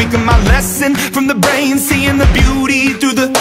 taking my lesson from the brain, seeing the beauty through the